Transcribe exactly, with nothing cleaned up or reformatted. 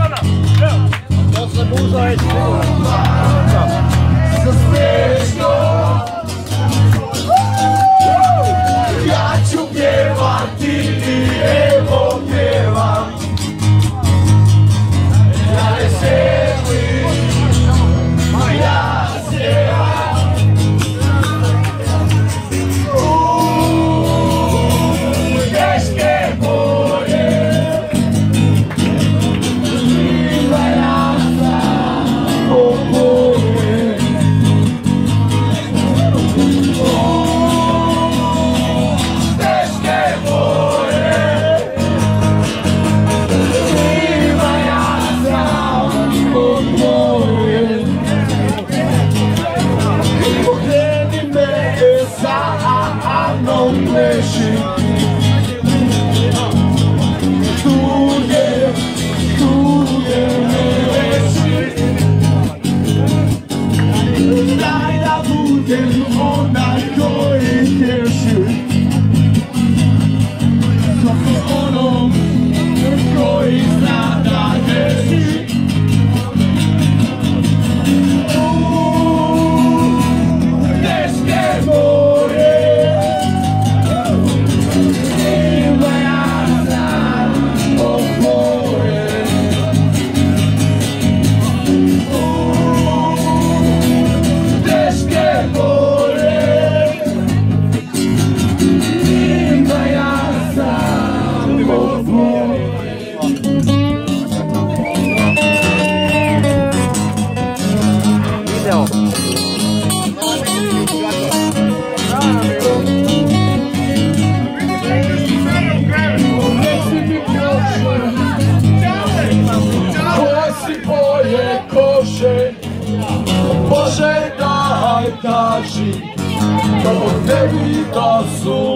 To se dużo jest ja ću pjevati i evo pjevam. Ja ne sjedim, ja sjevam. Uuu, teške boje, ima ja sam oboje. Non esci, tu je, tu je ne esci. Daj da budem onaj koji tješi, svako onom koji zna da teši. Teške boje, Bože daj kaži, kako tebi da su